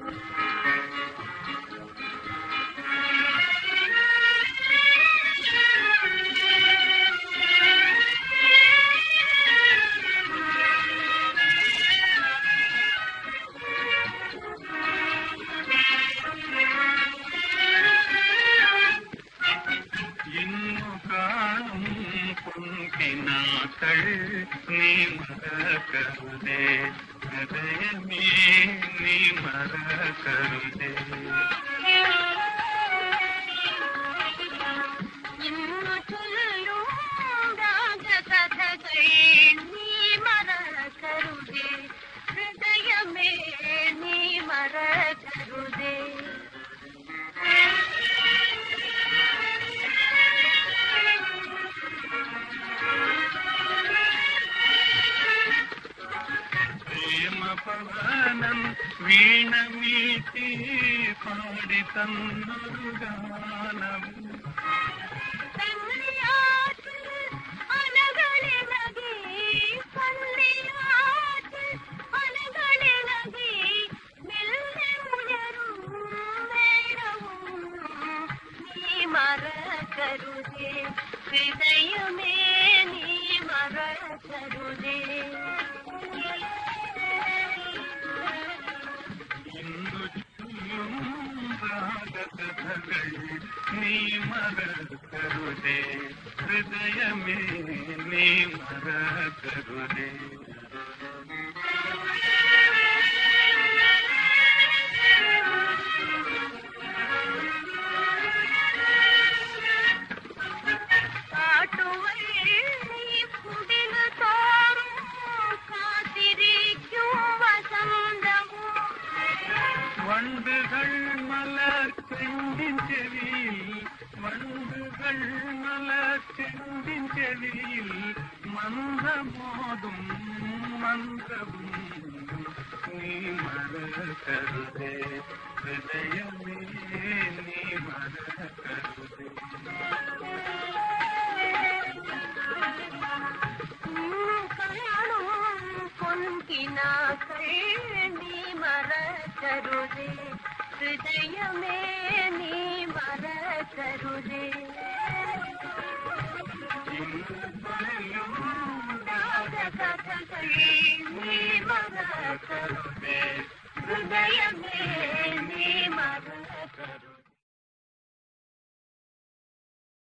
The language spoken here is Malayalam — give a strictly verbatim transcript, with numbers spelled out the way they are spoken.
ನೀ ಮರಕರುದೆ ಹೃದಯವೇ ನೀ ಮರಕರುದೆ ಇನ್ನು ಚೊಲ್ಲು ರಾಗಕಥೆಗಳು ನೀ ಮರಕರುದೆ ಹೃದಯವೇ ನೀ ಮರಕರುದೆ പവനം വീണമീട്ടി പാടി തന്നൊരു ഗാനം മറക്കരുതേ ഹൃദയമേ നീ മറക്കരുതേ നീ മറക്കരുതേ ഹൃദയമേ നീ മറക്കരുതേ വണ്ടുകൾ മലർച്ചെണ്ടിൻ ചെവിയിൽ വണ്ടുകൾ മലർച്ചെണ്ടിൻ ചെവിയിൽ മന്ദമോതും മന്ദവും നീ മറക്കരുതേ ഹൃദയമേ നീ മറക്കരുതേ പൊൻകിനാക്കൾ നീ മറക്കരുതേ ഹൃദയമേ നീ മറക്കരുതേ രാഗകഥകൾ നീ മറക്കരുതേ ഹൃദയമേ നീ മറ